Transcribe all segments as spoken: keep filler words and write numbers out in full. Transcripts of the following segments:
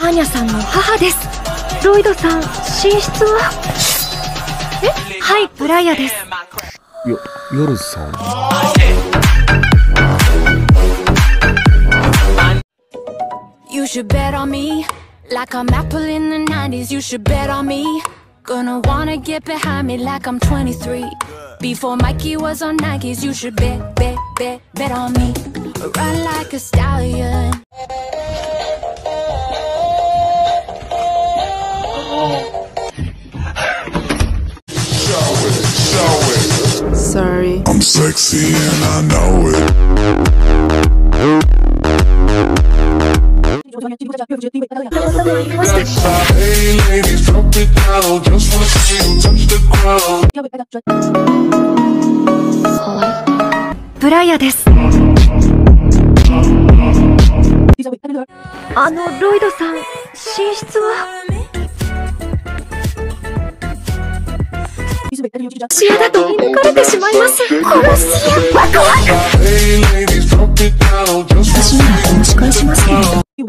アーニャさんの母です。ロイドさん、寝室は？え、はい、ブライアです。 よ、夜さん。 You should bet on me, like I'm Apple in the nineties. You should bet on me. Gonna wanna get behind me like I'm twenty-three. Before Mikey was on Nikes, you should bet, bet, bet, bet on me. Run like a stallion. Sorry. I'm sexy and I know it. Hey ladies, drop it down. Just wanna see you touch the ground. ブライアです。あの、ロイドさん、寝室は？シアだと見抜かれてしまいます。殺し屋、ワクワク。私なら持ち返しますけれど。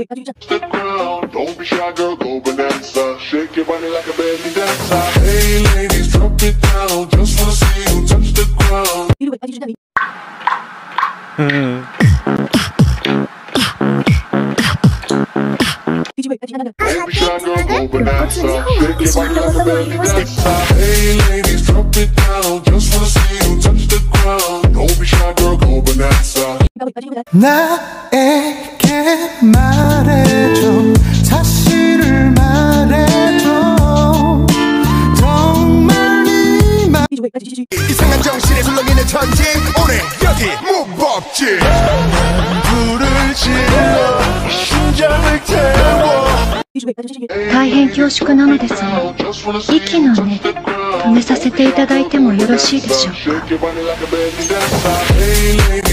나에게 말해줘 사실을 말해줘 정말 네 맘 이상한 정신에 술렁이는 천지 오늘 여기 무법지 불을 질러 심장을 태워 大変恐縮なのですが、息の根、止めさせていただいてもよろしいでしょうか。